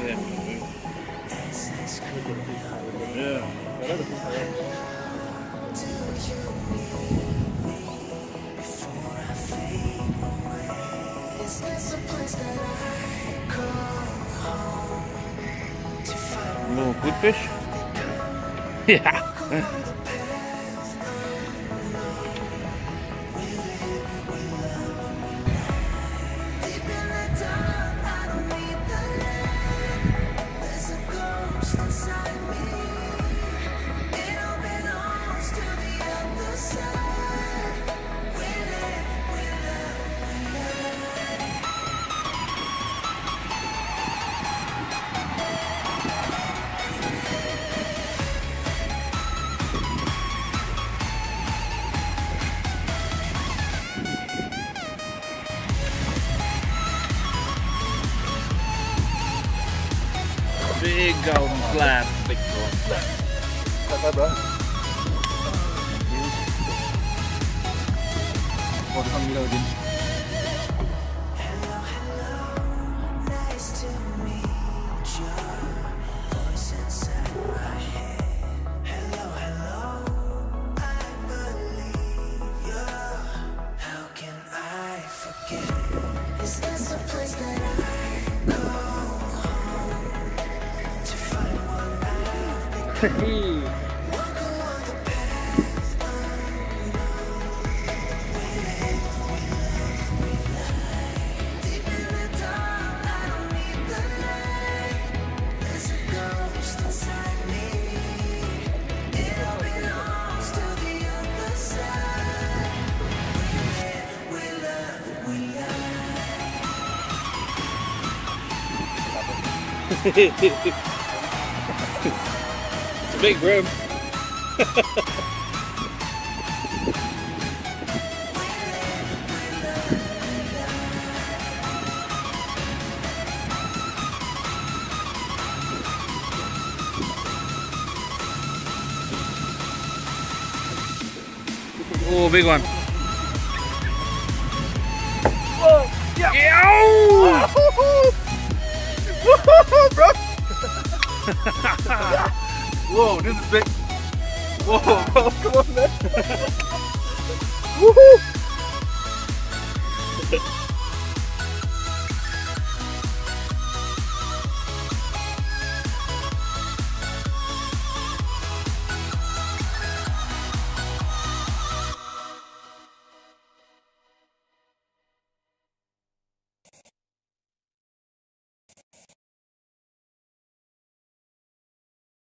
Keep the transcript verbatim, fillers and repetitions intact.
Yeah. Yeah. Oh, good fish? Yeah. Big golden slab. Big golden slab. How's that, bro? Một con kilo din. It's a big room. Oh, big one. Whoa, yeah. Yeah. Bro. Whoa, this is big. Whoa, bro, come on, man. Woohoo!